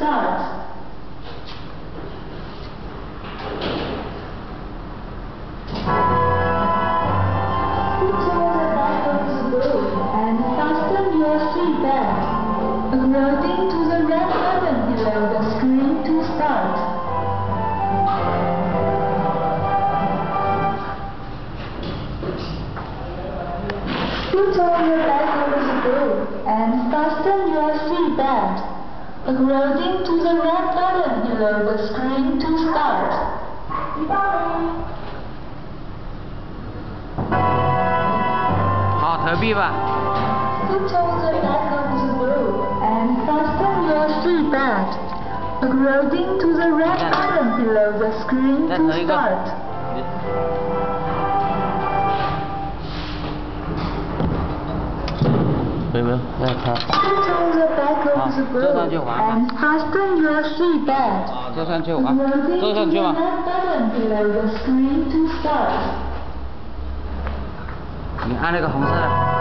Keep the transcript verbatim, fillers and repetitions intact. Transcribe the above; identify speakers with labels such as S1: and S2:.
S1: start. Put your back of the boat and fasten your seatbelt. According to the red button below the screen to start. Put on your back of the boat and fasten your seatbelt. According to the red button below the screen to start.
S2: 好，投币吧。
S1: Put on the back of the boat and fasten your seatbelt. According to the red button below the screen to start.
S2: 有没有？再看。
S1: Put on the back of the boat and fasten your seatbelt.
S2: 坐上去玩，
S1: According
S2: 坐
S1: to
S2: 上去
S1: the
S2: 吧。
S1: red button below the screen to start.
S2: 你按那个红色的。